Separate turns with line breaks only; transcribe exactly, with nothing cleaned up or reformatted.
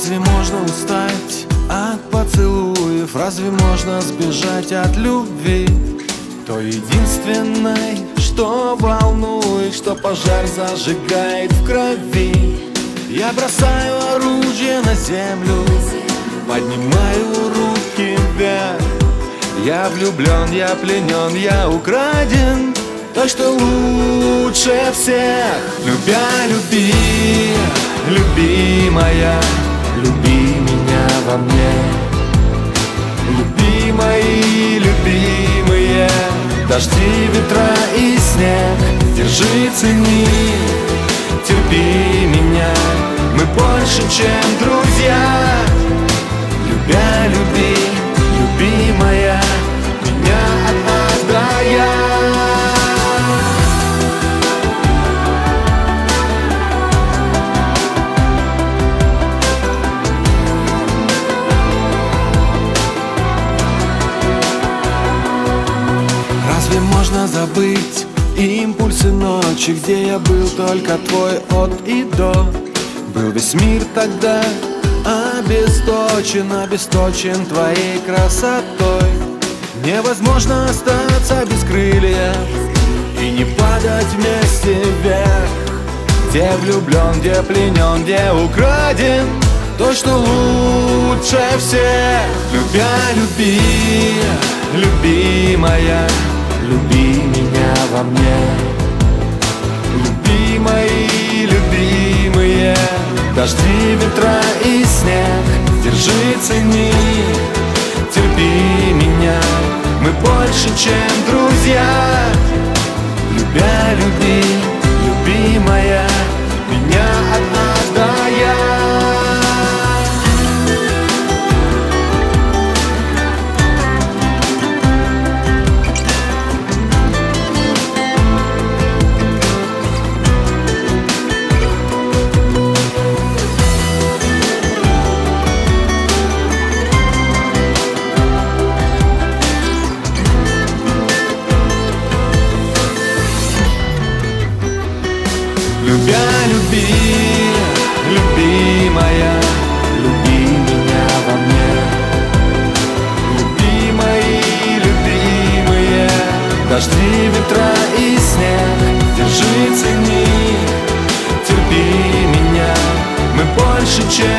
Разве можно устать от поцелуев? Разве можно сбежать от любви? То единственное, что волнует, что пожар зажигает в крови. Я бросаю оружие на землю, поднимаю руки вверх. Я влюблен, я пленен, я украден, то, что лучше всех. Любя, люби, любимая, люби меня во мне. Люби мои любимые дожди, ветра и снег. Держи, цени, терпи меня, мы больше, чем друзья. Любя, люби, любимая, меня от А до Я. Разве можно забыть импульсы ночи, где я был только твой от и до? Был весь мир тогда обесточен, обесточен твоей красотой. Невозможно остаться без крыльев и не падать вместе вверх. Где влюблен, где пленен, где украден, то, что лучше всех. Любя, люби, любимая, люби меня во мне. Люби мои любимые дожди, ветра и снег. Держи, цени, терпи меня, мы больше, чем друзья. Любя, люби, любимая, меня от А до Я. Любя, люби, любимая, люби меня во мне. Люби мои любимые дожди, ветра и снег. Держи, цени, терпи меня, мы больше, чем